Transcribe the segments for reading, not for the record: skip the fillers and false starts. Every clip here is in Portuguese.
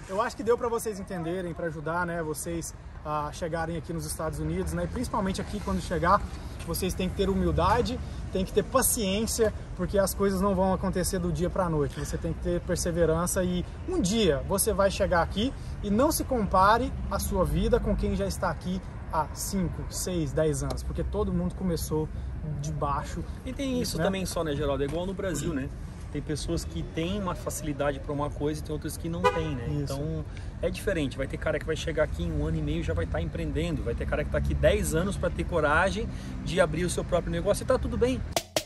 Eu acho que deu para vocês entenderem, para ajudar, né, vocês a chegarem aqui nos Estados Unidos, né, e principalmente aqui quando chegar, vocês têm que ter humildade, tem que ter paciência, porque as coisas não vão acontecer do dia para a noite. Você tem que ter perseverança e um dia você vai chegar aqui e não se compare a sua vida com quem já está aqui há 5, 6, 10 anos, porque todo mundo começou de baixo. E tem isso, né? Também só, né, Geraldo? É igual no Brasil, né? Tem pessoas que têm uma facilidade para uma coisa e tem outras que não têm, né? Isso. Então é diferente. Vai ter cara que vai chegar aqui em 1 ano e meio e já vai estar empreendendo. Vai ter cara que está aqui 10 anos para ter coragem de abrir o seu próprio negócio e tá tudo bem.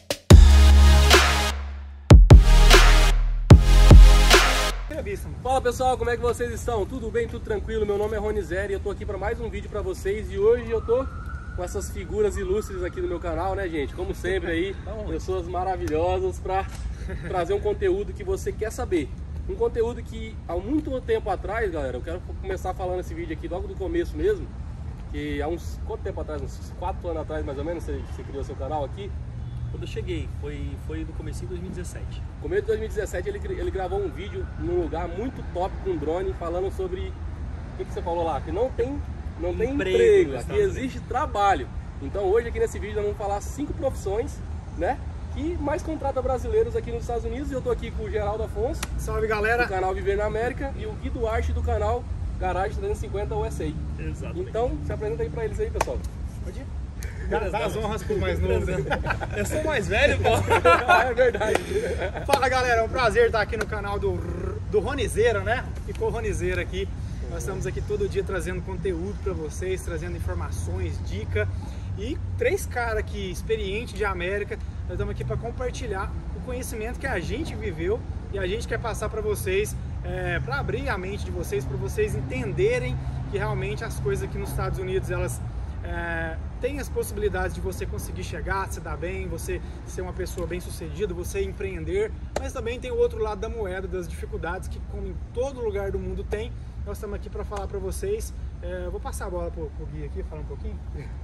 Fala pessoal, como é que vocês estão? Tudo bem? Tudo tranquilo? Meu nome é Ronizeri e eu tô aqui para mais um vídeo para vocês e hoje eu tô com essas figuras ilustres aqui no meu canal, né, gente? Como sempre aí, pessoas maravilhosas para trazer um conteúdo que você quer saber. Um conteúdo que há muito tempo atrás, galera, eu quero começar falando esse vídeo aqui logo do começo mesmo, que há uns, quanto tempo atrás? Uns 4 anos atrás mais ou menos, você criou seu canal aqui? Quando eu cheguei, foi no começo de 2017. No começo de 2017 ele gravou um vídeo num lugar muito top com um drone falando sobre, o que você falou lá? Que não tem emprego, aqui existe trabalho. Então hoje aqui nesse vídeo nós vamos falar 5 profissões, né, que mais contrata brasileiros aqui nos Estados Unidos. E eu tô aqui com o Geraldo Afonso. Salve, galera! Do canal Viver na América e o Gui Duarte do canal Garage 350 USA. Exato. Então se apresenta aí pra eles aí, pessoal. Pode ir? Dá as honras pro mais novo. Eu sou mais velho, pô. É verdade. Fala, galera, é um prazer estar aqui no canal do Ronizeira, né? Ficou Ronizeira aqui. Nós estamos aqui todo dia trazendo conteúdo para vocês, trazendo informações, dica. E 3 caras aqui, experientes de América, nós estamos aqui para compartilhar o conhecimento que a gente viveu e a gente quer passar para vocês, para abrir a mente de vocês, para vocês entenderem que realmente as coisas aqui nos Estados Unidos, elas têm as possibilidades de você conseguir chegar, se dar bem, você ser uma pessoa bem sucedida, você empreender, mas também tem o outro lado da moeda, das dificuldades que, como em todo lugar do mundo tem. Nós estamos aqui para falar para vocês. Vou passar a bola pro Gui aqui, falar um pouquinho.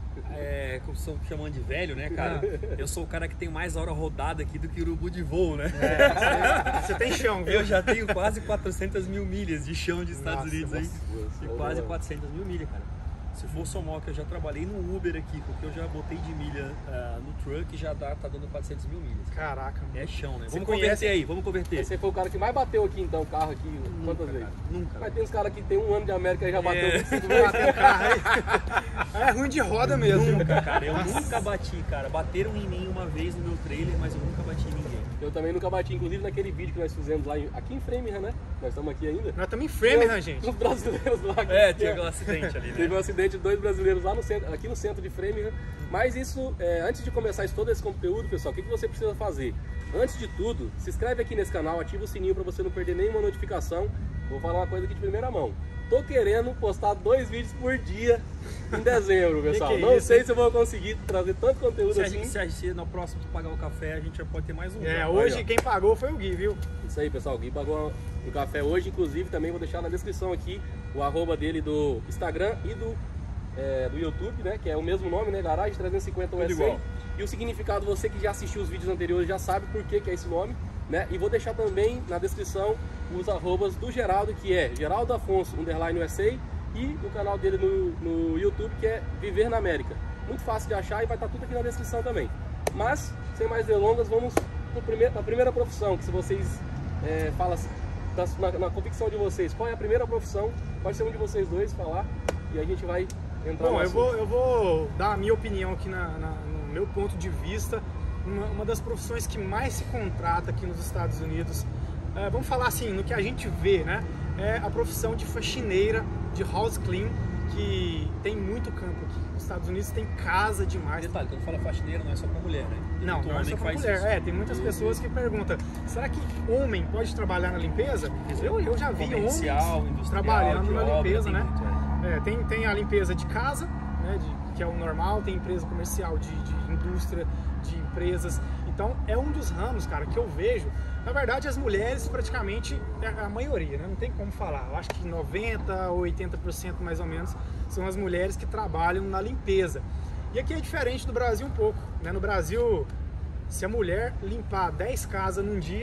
Como estão chamando de velho, né, cara? Eu sou o cara que tem mais hora rodada aqui do que urubu de voo, né? Você tem chão, viu? Eu já tenho quase 400 mil milhas de chão de Estados Unidos aí. E quase 400 mil milhas, cara. Se for somar que eu já trabalhei no Uber aqui, porque eu já botei de milha no truck e já tá dando 400 mil milhas. Caraca, mano. É chão, né? Você Vamos conhece... converter aí, vamos converter. Você foi o cara que mais bateu aqui então, o carro aqui, quantas vezes? Cara, nunca. Mas tem uns caras que tem 1 ano de América e já bateu 25 Bateu o carro aí. É ruim de roda mesmo. Nunca, cara. Eu nunca bati, cara. Bateram em mim uma vez no meu trailer, mas eu nunca bati em ninguém. Eu também nunca bati, inclusive naquele vídeo que nós fizemos lá aqui em Framingham, né? Nós estamos aqui ainda. Nós estamos em Framingham, gente. Os brasileiros lá. Teve aquele acidente ali, né? Teve um acidente de 2 brasileiros lá no centro, aqui no centro de Framingham. Mas isso, antes de começar todo esse conteúdo, pessoal, o que você precisa fazer? Antes de tudo, se inscreve aqui nesse canal, ativa o sininho para você não perder nenhuma notificação. Vou falar uma coisa aqui de primeira mão. Tô querendo postar 2 vídeos por dia em dezembro, pessoal. Que não isso, sei se eu vou conseguir trazer tanto conteúdo assim. Se no próximo tu pagar o café, a gente já pode ter mais um. Hoje quem pagou foi o Gui, viu? Isso aí, pessoal. O Gui pagou um café hoje, inclusive também vou deixar na descrição aqui o arroba dele do Instagram e do YouTube, né? Que é o mesmo nome, né? Garage 350 USA. E o significado, você que já assistiu os vídeos anteriores já sabe por que é esse nome, né? E vou deixar também na descrição os arrobas do Geraldo, que é Geraldo Afonso _USA, e o canal dele no YouTube, que é Viver na América. Muito fácil de achar e vai estar tudo aqui na descrição também. Mas, sem mais delongas, vamos para a primeira profissão, que se vocês falam assim, na convicção de vocês, qual é a primeira profissão, pode ser um de vocês dois falar, e a gente vai entrar no assunto. Eu vou dar a minha opinião aqui no meu ponto de vista. Uma das profissões que mais se contrata aqui nos Estados Unidos, vamos falar assim, no que a gente vê, né? É a profissão de faxineira, de house clean, que tem muito campo aqui. Nos Estados Unidos tem casa demais. Detalhe, quando fala faxineira não é só pra mulher, né? Não é só pra mulher. Tem muitas pessoas que perguntam, será que homem pode trabalhar na limpeza? Eu já vi homens trabalhando na limpeza, né? Tem a limpeza de casa, né, que é o normal, tem empresa comercial de indústria, de empresas. Então é um dos ramos, cara, que eu vejo. Na verdade, as mulheres praticamente é a maioria, né? Não tem como falar. Eu acho que 90% ou 80% mais ou menos são as mulheres que trabalham na limpeza. E aqui é diferente do Brasil um pouco, né? No Brasil, se a mulher limpar 10 casas num dia,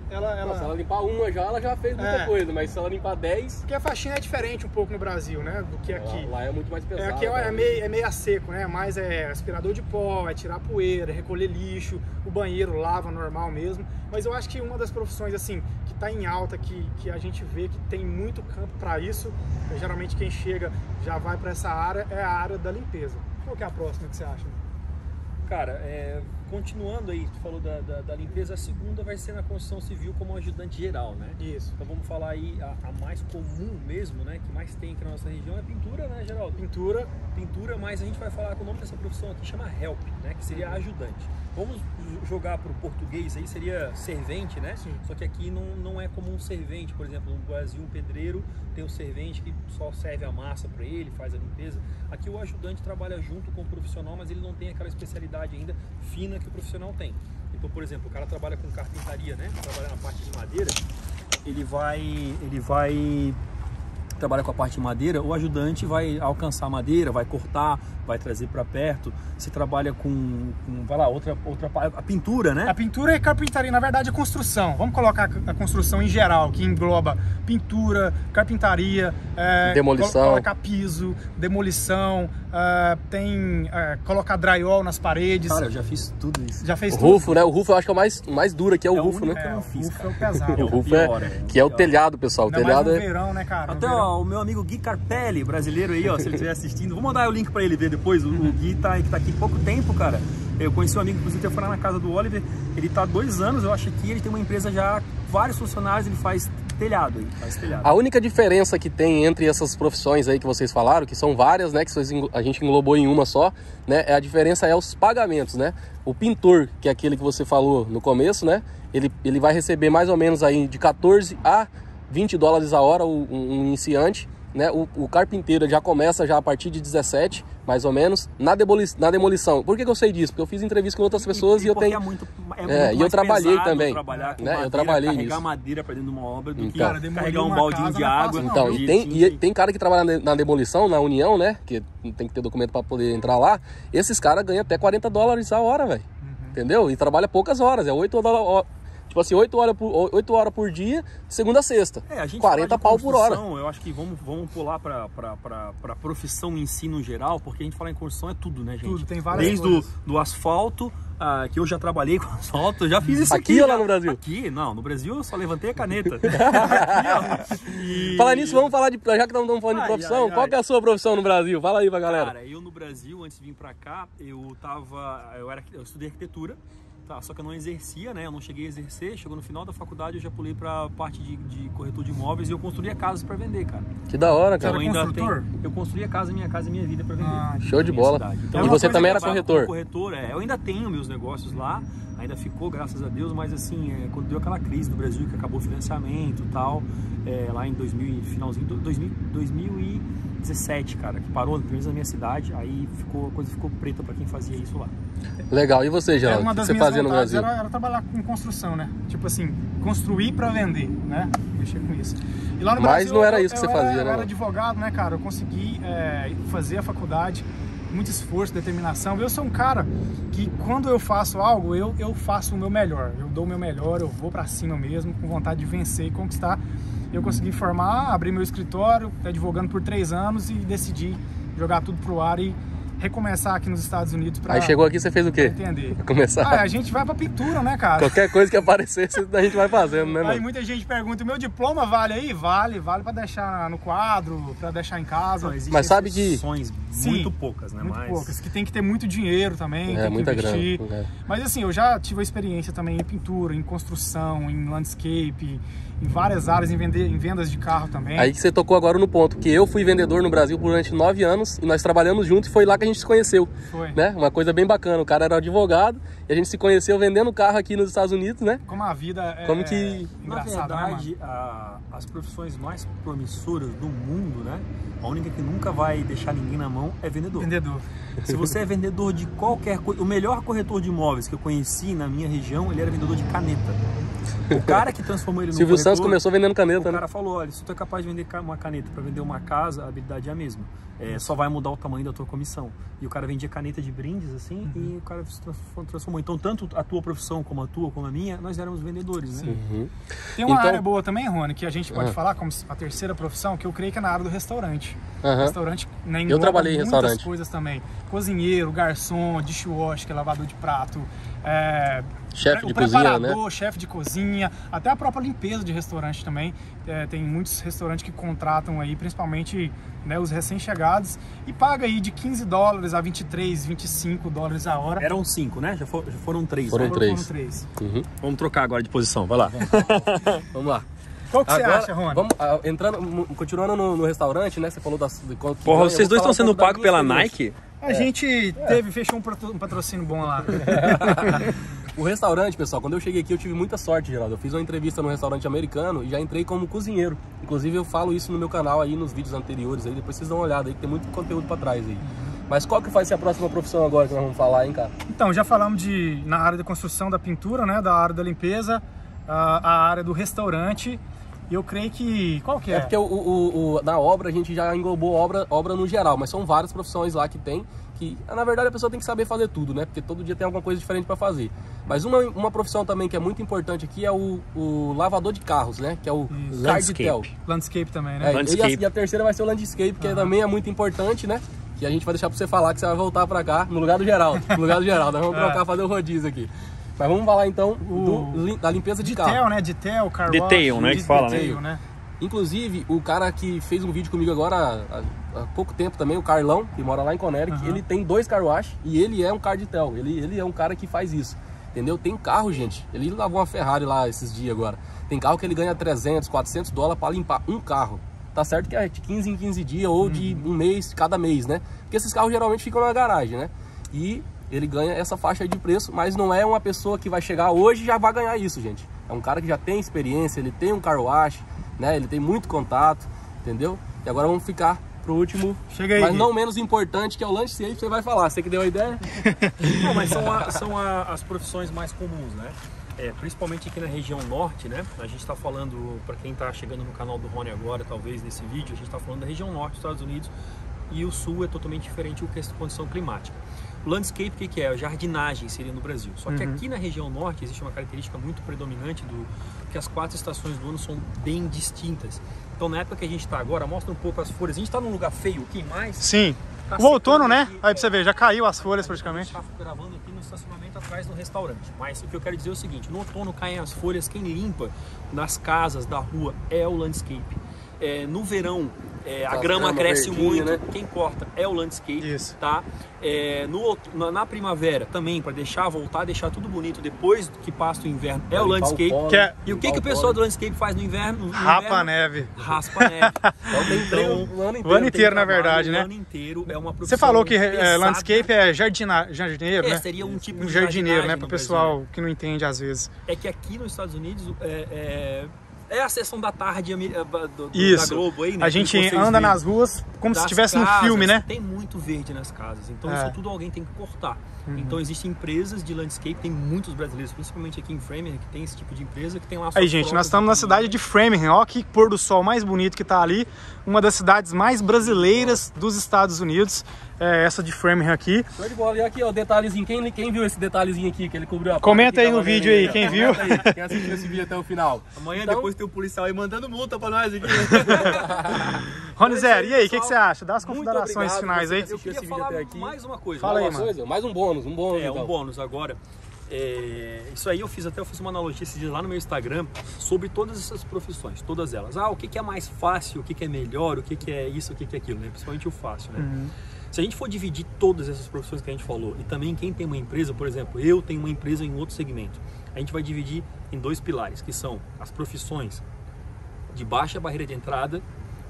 Se ela limpar uma já, ela já fez muita coisa, mas se ela limpar 10... Porque a faxina é diferente um pouco no Brasil, né, do que aqui. Lá é muito mais pesado. Aqui é meio a seco, né, mas é aspirador de pó, é tirar poeira, recolher lixo, o banheiro lava normal mesmo. Mas eu acho que uma das profissões, assim, que tá em alta, que a gente vê que tem muito campo para isso, geralmente quem chega já vai para essa área, é a área da limpeza. Qual que é a próxima que você acha? Cara, continuando aí, tu falou da limpeza, a segunda vai ser na construção civil como ajudante geral, né? Isso. Então vamos falar aí, a mais comum mesmo, né? Que mais tem aqui na nossa região é pintura, né, Geraldo? Pintura, mas a gente vai falar que o nome dessa profissão aqui chama help, né? Que seria ajudante. Vamos jogar para o português aí, seria servente, né? Sim. Só que aqui não é como um servente, por exemplo, no Brasil um pedreiro tem o servente que só serve a massa para ele, faz a limpeza. Aqui o ajudante trabalha junto com o profissional, mas ele não tem aquela especialidade ainda fina que o profissional tem. Então, por exemplo, o cara trabalha com carpintaria, né? Trabalha na parte de madeira, ele vai trabalha com a parte de madeira, o ajudante vai alcançar a madeira, vai cortar, vai trazer para perto. Você trabalha com vai lá, outra a pintura, né? A pintura é carpintaria, na verdade é construção. Vamos colocar a construção em geral, que engloba pintura, carpintaria, demolição, colocar piso, demolição, colocar drywall nas paredes. Cara, eu já fiz tudo isso. Já fez o tudo? Rufo, né? O Rufo eu acho que é o mais duro aqui, é o Rufo, né? O Rufo é o pesado. O Rufo que é o telhado, pessoal. O telhado é verão, né, cara? Até ó, o meu amigo Gui Carpelli, brasileiro aí, ó, se ele estiver assistindo, vou mandar o link pra ele ver depois. O Gui tá aqui há pouco tempo, cara. Eu conheci um amigo, inclusive, eu fui lá na casa do Oliver. Ele tá há 2 anos, eu acho, aqui. Ele tem uma empresa já, vários funcionários, ele faz telhado. A única diferença que tem entre essas profissões aí que vocês falaram, que são várias, né, que a gente englobou em uma só, né, a diferença é os pagamentos, né? O pintor, que é aquele que você falou no começo, né, ele vai receber mais ou menos aí de 14 a 20 dólares a hora, um iniciante, né? O carpinteiro já começa já a partir de 17, mais ou menos, na demolição. Por que eu sei disso? Porque eu fiz entrevista com outras pessoas e eu tenho... e eu trabalhei também. Trabalhar com né? madeira, eu trabalhei carregar nisso. madeira para dentro de uma obra do então, que carregar um baldinho de água. Então, e tem cara que trabalha na demolição, na União, né? Que tem que ter documento para poder entrar lá. Esses caras ganham até 40 dólares a hora, velho. Entendeu? E trabalha poucas horas, é 8 dólares... Tipo assim, 8 horas por dia, segunda a sexta. A gente 40 pau por hora. Eu acho que vamos pular pra profissão em si no geral, porque a gente fala em construção é tudo, né, gente? Tudo, tem várias coisas. Do asfalto, que eu já trabalhei com asfalto, eu já fiz isso aqui. Aqui ou lá no Brasil? Aqui, não, no Brasil eu só levantei a caneta. Aqui, ó. Falar nisso, vamos falar de... Já que estamos falando de profissão, qual que é a sua profissão no Brasil? Fala aí pra galera. Cara, eu no Brasil, antes de vir pra cá, eu estudei arquitetura. Tá, só que eu não exercia, né? Eu não cheguei a exercer. Chegou no final da faculdade, eu já pulei pra parte de corretor de imóveis e eu construía casas pra vender, cara. Que da hora, cara. Eu construía minha vida pra vender. Show de bola. Então, e você também era corretor? Corretor, eu ainda tenho meus negócios lá. Ainda ficou, graças a Deus, mas assim, quando deu aquela crise do Brasil, que acabou o financiamento e tal, lá em finalzinho de 2017, cara, que parou, pelo menos na minha cidade, aí a coisa ficou preta pra quem fazia isso lá. Legal, e você, Geraldo? O que você fazia no Brasil? Era trabalhar com construção, né? Tipo assim, construir pra vender, né? Mexer com isso. E lá no Mas Brasil, não era isso que você fazia, né? Eu era advogado, né, cara? Eu consegui fazer a faculdade, muito esforço, determinação. Eu sou um cara que quando eu faço algo, eu faço o meu melhor. Eu dou o meu melhor, eu vou pra cima mesmo, com vontade de vencer e conquistar. Eu consegui formar, abrir meu escritório, advogando por 3 anos e decidi jogar tudo pro ar e recomeçar aqui nos Estados Unidos pra... Aí chegou aqui, você fez o quê? Entender. Pra começar? A gente vai pra pintura, né, cara? Qualquer coisa que aparecer, a gente vai fazendo, né, mano? Aí muita gente pergunta, o meu diploma vale aí? Vale pra deixar no quadro, pra deixar em casa. Mas sabe que... Muito poucas, né? Muito poucas, que tem que ter muito dinheiro também, tem que muita investir. Grana. Mas assim, eu já tive a experiência também em pintura, em construção, em landscape, em várias áreas, em vendas de carro também. Aí que você tocou agora no ponto, que eu fui vendedor no Brasil durante 9 anos e nós trabalhamos juntos e foi lá que a gente se conheceu. Foi. Né? Uma coisa bem bacana, o cara era advogado e a gente se conheceu vendendo carro aqui nos Estados Unidos, né? Como a vida é Como que... engraçada, na verdade, né, a as profissões mais promissoras do mundo, né? A única que nunca vai deixar ninguém na mão é vendedor. Vendedor. Se você é vendedor de qualquer coisa, o melhor corretor de imóveis que eu conheci na minha região, ele era vendedor de caneta. O cara que transformou ele no Silvio Santos começou vendendo caneta, o cara falou, olha, se tu é capaz de vender uma caneta para vender uma casa, a habilidade é a mesma. Só vai mudar o tamanho da tua comissão. E o cara vendia caneta de brindes, assim, e o cara se transformou. Então, tanto a tua profissão como a tua, como a minha, nós éramos vendedores, né? Tem uma área boa também, Rony, que a gente pode falar como a terceira profissão, que eu creio que é na área do restaurante. Restaurante, né, eu trabalhei em muitas restaurante. Coisas também. Cozinheiro, garçom, dishwash, que é lavador de prato, chefe de preparador, cozinha, né? chefe de cozinha, até a própria limpeza de restaurante também. Tem muitos restaurantes que contratam aí, principalmente, né, os recém-chegados, e paga aí de $15 a 23, 25 dólares a hora. Eram 5, né? Já foram 3. Foram né? 3. Vamos trocar agora de posição, vai lá. Vamos lá. Qual que Agora, você acha, Rony? Vamos, continuando no restaurante, né? Você falou de quanto Porra, vocês dois estão sendo pagos pela Nike? A gente fechou um patrocínio bom lá. O restaurante, pessoal, quando eu cheguei aqui eu tive muita sorte, Geraldo. Eu fiz uma entrevista no restaurante americano e já entrei como cozinheiro. Inclusive eu falo isso no meu canal aí, nos vídeos anteriores aí, depois vocês dão uma olhada aí, que tem muito conteúdo pra trás aí. Mas qual que vai ser a próxima profissão agora que nós vamos falar, hein, cara? Então, já falamos na área da construção da pintura, né, da área da limpeza, a área do restaurante. E eu creio que... Qual que é? É porque na obra a gente já englobou obra no geral, mas são várias profissões lá que tem, que na verdade a pessoa tem que saber fazer tudo, né? Porque todo dia tem alguma coisa diferente para fazer. Mas uma profissão também que é muito importante aqui é o lavador de carros, né? Que é o carditel. Landscape também, né? E a terceira vai ser o landscape, que também é muito importante, né? Que a gente vai deixar para você falar que você vai voltar para cá no lugar do Geraldo. No lugar do Geraldo, nós vamos trocar, fazer o rodízio aqui. Mas vamos falar então da limpeza de carro. Detail, né? Detail, car wash. Detail, né? Que fala, né? Inclusive, o cara que fez um vídeo comigo agora há pouco tempo também, o Carlão, que mora lá em Connecticut, ele tem 2 car wash e ele é um car detail. Ele é um cara que faz isso, entendeu? Tem carro, gente, ele lavou uma Ferrari lá esses dias agora. Tem carro que ele ganha 300, 400 dólares para limpar um carro. Tá certo que é de 15 em 15 dias ou de um mês, cada mês, né? Porque esses carros geralmente ficam na garagem, né? E ele ganha essa faixa de preço, mas não é uma pessoa que vai chegar hoje e já vai ganhar isso, gente. É um cara que já tem experiência, ele tem um car wash, né? Ele tem muito contato, entendeu? E agora vamos ficar pro último, mas não menos importante, que é o landscape. Você vai falar, você que deu a ideia? Não, mas são as profissões mais comuns, né? Principalmente aqui na região norte, né? A gente está falando, para quem está chegando no canal do Rony agora, talvez nesse vídeo, a gente está falando da região norte dos Estados Unidos, e o sul é totalmente diferente do que a condição climática. O landscape, o que é? A jardinagem seria no Brasil. Só que aqui na região norte existe uma característica muito predominante que as 4 estações do ano são bem distintas. Então, na época que a gente está agora, mostra um pouco as folhas. A gente está num lugar feio aqui, mas... Sim. O outono, né? Aqui, aí pra você ver, já caiu as folhas praticamente. A gente está gravando aqui no estacionamento atrás do restaurante. Mas o que eu quero dizer é o seguinte, no outono caem as folhas, quem limpa nas casas da rua é o landscape. No verão, a grama cresce muito, né? Quem corta é o landscape, tá? Na primavera também, para voltar a deixar tudo bonito depois que passa o inverno, é o landscape. E o que o pessoal do landscape faz no inverno? Raspa a neve. Raspa a neve. Então, o ano inteiro, na verdade, né? O ano inteiro é uma profissão. Você falou que landscape é jardineiro, né? Seria um tipo de jardineiro, né? Para o pessoal que não entende às vezes. É que aqui nos Estados Unidos é a sessão da tarde da Globo aí, né? A gente anda nas ruas como se estivesse num filme, né? Tem muito verde nas casas, então isso tudo alguém tem que cortar. Então existem empresas de landscape, tem muitos brasileiros, principalmente aqui em Framingham, que tem esse tipo de empresa, que tem lá... Aí, gente, nós estamos na cidade de Framingham, ó que pôr do sol mais bonito que tá ali, uma das cidades mais brasileiras dos Estados Unidos, essa de Framingham aqui. Show de bola, e aqui ó, o detalhezinho, quem viu esse detalhezinho aqui, que ele cobriu a comenta aí no vídeo aí, quem viu? Quem assistiu esse vídeo até o final. Amanhã depois tem o policial aí mandando multa pra nós aqui. Rony Zero, e aí, o que você acha? Dá as considerações finais aí. Eu queria falar mais uma coisa. Fala aí, mano. Mais um bônus. Um bônus agora. Isso aí eu fiz uma analogia esses dias lá no meu Instagram sobre todas essas profissões, todas elas. O que é mais fácil, o que é melhor, o que é isso, o que é aquilo, né? Principalmente o fácil, né? Se a gente for dividir todas essas profissões que a gente falou, e também quem tem uma empresa, por exemplo, eu tenho uma empresa em outro segmento, a gente vai dividir em 2 pilares, que são as profissões de baixa barreira de entrada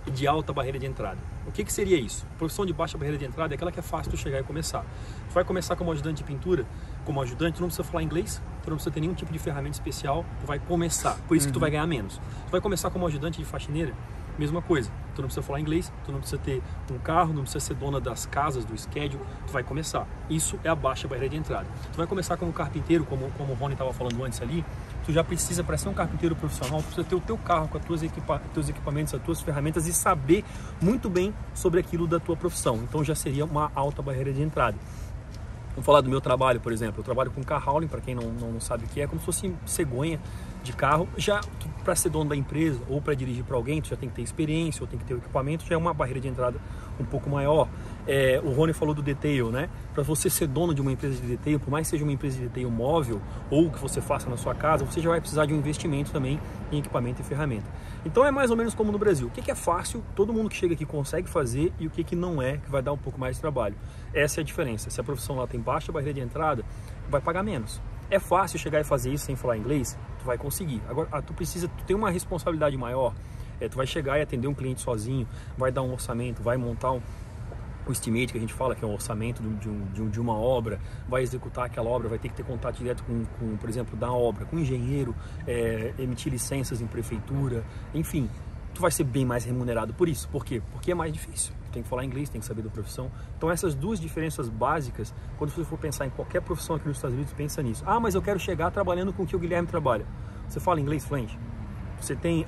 de alta barreira de entrada. O que seria isso? Profissão de baixa barreira de entrada é aquela que é fácil tu chegar e começar. Tu vai começar como ajudante de pintura, como ajudante, tu não precisa falar inglês, tu não precisa ter nenhum tipo de ferramenta especial, tu vai começar, por isso que tu vai ganhar menos. Tu vai começar como ajudante de faxineira, mesma coisa, tu não precisa falar inglês, tu não precisa ter um carro, não precisa ser dona das casas, do schedule, tu vai começar. Isso é a baixa barreira de entrada. Tu vai começar como carpinteiro, como o Rony estava falando antes ali, tu já precisa, para ser um carpinteiro profissional, tu precisa ter o teu carro com os teus equipamentos, as tuas ferramentas e saber muito bem sobre aquilo da tua profissão. Então já seria uma alta barreira de entrada. Vamos falar do meu trabalho, por exemplo. Eu trabalho com car hauling, para quem não sabe o que é, como se fosse cegonha de carro. Já para ser dono da empresa ou para dirigir para alguém, tu já tem que ter experiência ou tem que ter o equipamento, já é uma barreira de entrada um pouco maior. O Rony falou do detail, né? Para você ser dono de uma empresa de detail, por mais que seja uma empresa de detail móvel ou que você faça na sua casa, você já vai precisar de um investimento também em equipamento e ferramenta. Então é mais ou menos como no Brasil. O que é fácil, todo mundo que chega aqui consegue fazer, e o que não é, que vai dar um pouco mais de trabalho. Essa é a diferença. Se a profissão lá tem baixa barreira de entrada, vai pagar menos. É fácil chegar e fazer isso sem falar inglês? Tu vai conseguir. Agora, tu tem uma responsabilidade maior. Tu vai chegar e atender um cliente sozinho, vai dar um orçamento, vai montar o estimate, que a gente fala que é um orçamento de uma obra, vai executar aquela obra, vai ter que ter contato direto com por exemplo, da obra, com o engenheiro, emitir licenças em prefeitura, enfim, tu vai ser bem mais remunerado por isso. Por quê? Porque é mais difícil. Tu tem que falar inglês, tem que saber da profissão. Então essas duas diferenças básicas, quando você for pensar em qualquer profissão aqui nos Estados Unidos, pensa nisso. Ah, mas eu quero chegar trabalhando com o que o Guilherme trabalha. Você fala inglês fluente? Você tem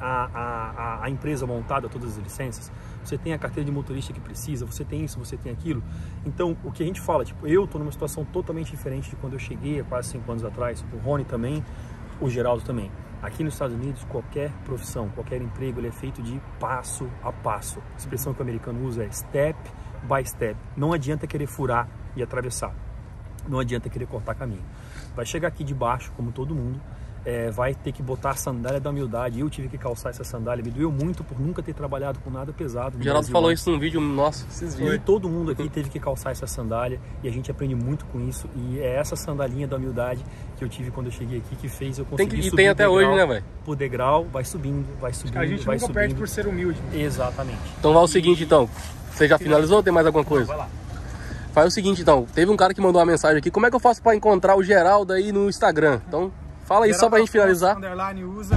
a empresa montada, todas as licenças, você tem a carteira de motorista que precisa, você tem isso, você tem aquilo. Então, o que a gente fala, tipo, eu estou numa situação totalmente diferente de quando eu cheguei há quase 5 anos atrás, o Rony também, o Geraldo também. Aqui nos Estados Unidos, qualquer profissão, qualquer emprego, ele é feito de passo a passo. A expressão que o americano usa é step by step. Não adianta querer furar e atravessar. Não adianta querer cortar caminho. Vai chegar aqui de baixo, como todo mundo, vai ter que botar a sandália da humildade. Eu tive que calçar essa sandália, me doeu muito por nunca ter trabalhado com nada pesado. O Geraldo falou isso num vídeo nosso, esses vídeos. E todo mundo aqui teve que calçar essa sandália, e a gente aprende muito com isso, e é essa sandalinha da humildade que eu tive quando eu cheguei aqui, que fez eu conseguir subir. E tem até hoje, né, velho? Por degrau, vai subindo, vai subindo, a gente vai nunca subindo. perde por ser humilde. Exatamente. Então vai o seguinte, então. Você já finalizou ou tem mais alguma coisa? Vai lá. Faz o seguinte, então. Teve um cara que mandou uma mensagem aqui. Como é que eu faço pra encontrar o Geraldo aí no Instagram? Então, fala aí só pra gente finalizar. Underline usa.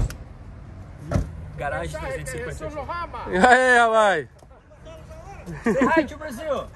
Garagem 350. E aí, rapaz? Say hi to Brasil.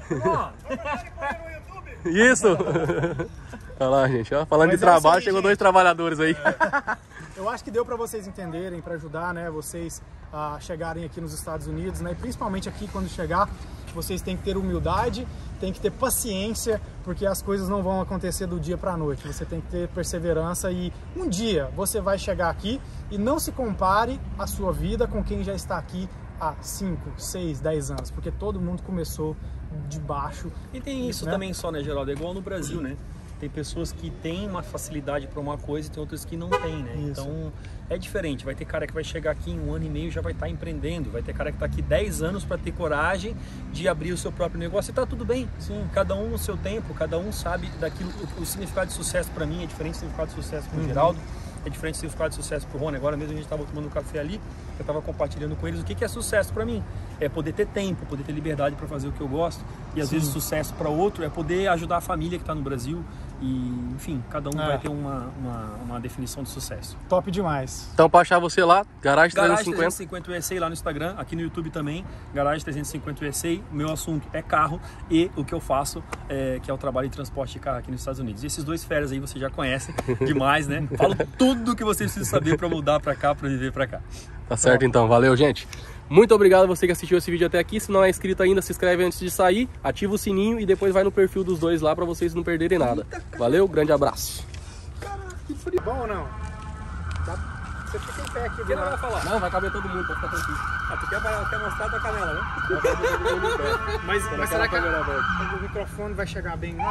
Isso. Olha lá, gente. Ó, falando de trabalho, chegou 2 trabalhadores aí. Eu acho que deu para vocês entenderem, para ajudar, né, vocês a chegarem aqui nos Estados Unidos, né, e principalmente aqui quando chegar, vocês têm que ter humildade, tem que ter paciência, porque as coisas não vão acontecer do dia para a noite. Você tem que ter perseverança e um dia você vai chegar aqui, e não se compare a sua vida com quem já está aqui há 5, 6, 10 anos, porque todo mundo começou de baixo. E tem isso, né, também só, né, Geraldo? É igual no Brasil, né? Tem pessoas que têm uma facilidade para uma coisa e tem outras que não têm, né? Isso. Então é diferente. Vai ter cara que vai chegar aqui em 1 ano e meio e já vai estar empreendendo. Vai ter cara que está aqui 10 anos para ter coragem de abrir o seu próprio negócio, e tá tudo bem. Sim. Cada um no seu tempo, cada um sabe daquilo. O significado de sucesso para mim é diferente do significado de sucesso para o Geraldo. É diferente do significado de sucesso para o Rony. Agora mesmo a gente estava tomando um café ali, eu estava compartilhando com eles o que é sucesso para mim. É poder ter tempo, poder ter liberdade para fazer o que eu gosto. E às vezes sucesso para outro é poder ajudar a família que está no Brasil. E, enfim, cada um vai ter uma definição de sucesso. Top demais. Então, para achar você lá, Garagem 350. 350 USA lá no Instagram, aqui no YouTube também, Garagem 350 USA. O meu assunto é carro, e o que eu faço que é o trabalho de transporte de carro aqui nos Estados Unidos. E esses 2 férias aí você já conhece demais, né? Falo tudo que você precisa saber para mudar para cá, para viver para cá. Tá certo, então. Valeu, gente. Muito obrigado a você que assistiu esse vídeo até aqui. Se não é inscrito ainda, se inscreve antes de sair, ativa o sininho e depois vai no perfil dos 2 lá para vocês não perderem nada. Valeu, grande abraço. Caraca, que frio. Bom ou não? Você fica em pé aqui. Quem não vai falar? Não, vai caber todo mundo, pode ficar tranquilo. Tu quer mostrar a tua canela, né? Mas será que o microfone vai chegar bem lá?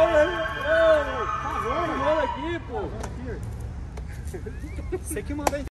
Manda aqui, pô. Você que manda aí.